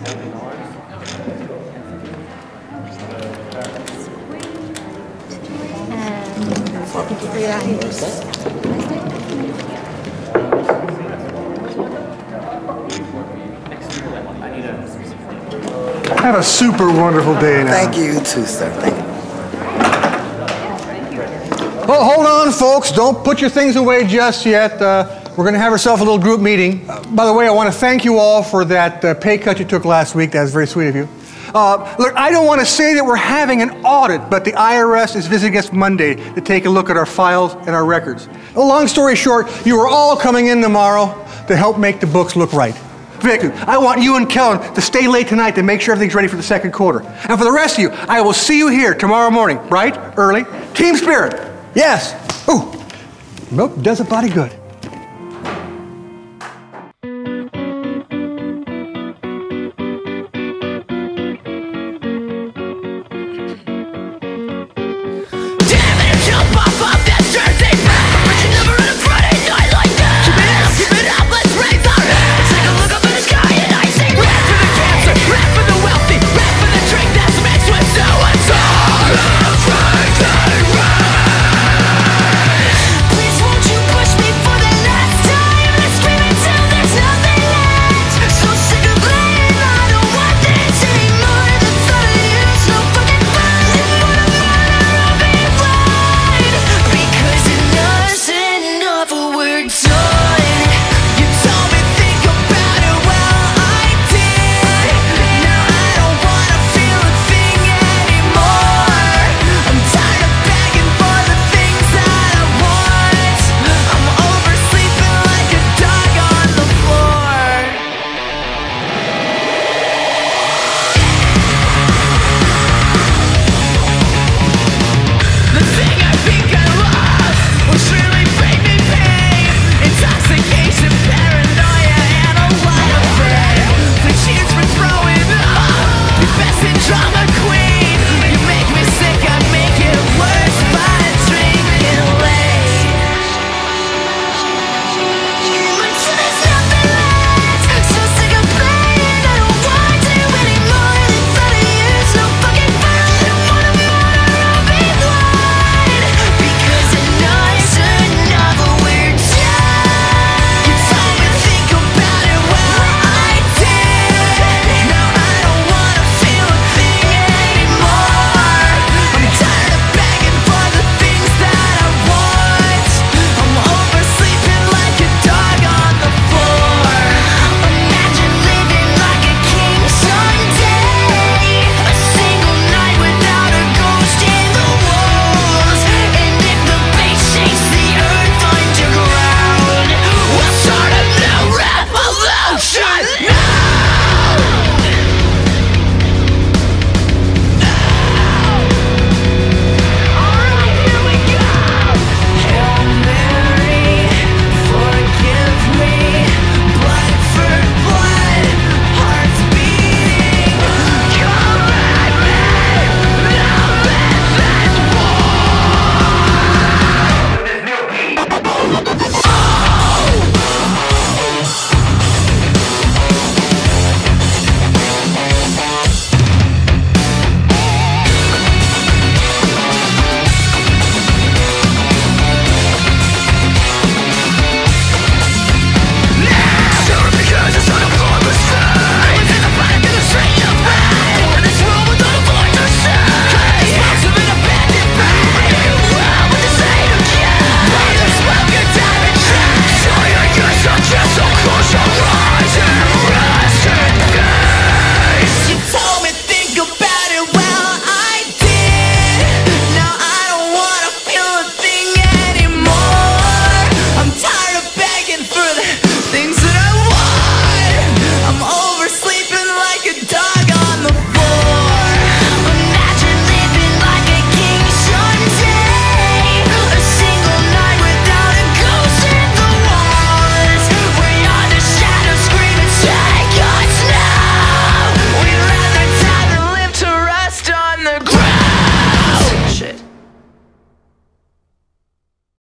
Have a super wonderful day now. Thank you, you too, sir. Thank you. Well, hold on, folks. Don't put your things away just yet. We're going to have ourselves a little group meeting. By the way, I want to thank you all for that pay cut you took last week. That was very sweet of you. Look, I don't want to say that we're having an audit, but the IRS is visiting us Monday to take a look at our files and our records. Well, long story short, you are all coming in tomorrow to help make the books look right. Vic, I want you and Kellen to stay late tonight to make sure everything's ready for the second quarter. And for the rest of you, I will see you here tomorrow morning, bright, early. Team spirit. Yes. Ooh, milk does a body good.